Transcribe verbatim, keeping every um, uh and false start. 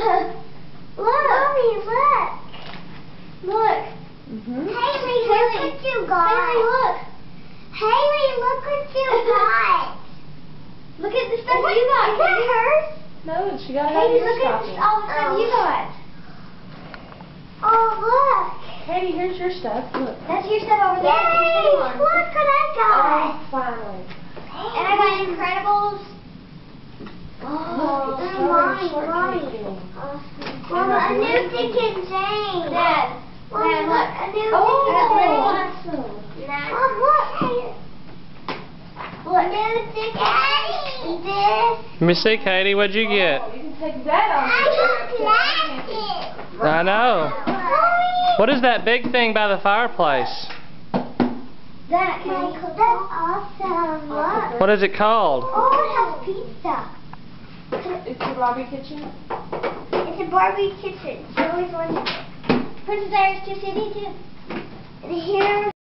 Look. Mommy, look. Look. Mm-hmm. Haley, look what you got. Haley, look. Haley, look what you got. Look at the stuff what? You got. Is that hers? No, she got it Haley, out of your look stocking. at all the stuff oh. you got. Oh, look. Katie, here's your stuff. Look. That's your stuff over there. Yay! Look what I got. Oh, finally. And I got Incredibles. Oh, look, mommy, mommy. Awesome. Mama, a new Dick and Jane. Dad, Dad, look, a new oh, Dick and Jane. awesome. Mom, look. Look, new Dick and this. Let me see, Katie. What'd you get? Oh, you can take that on. I got plastic. I know. What is that big thing by the fireplace? That, Michael, that's awesome. Look. What is it called? Oh, it has pizza. It's a Barbie kitchen. It's a Barbie kitchen. She always wanted it. Princess Iris two City too. And here.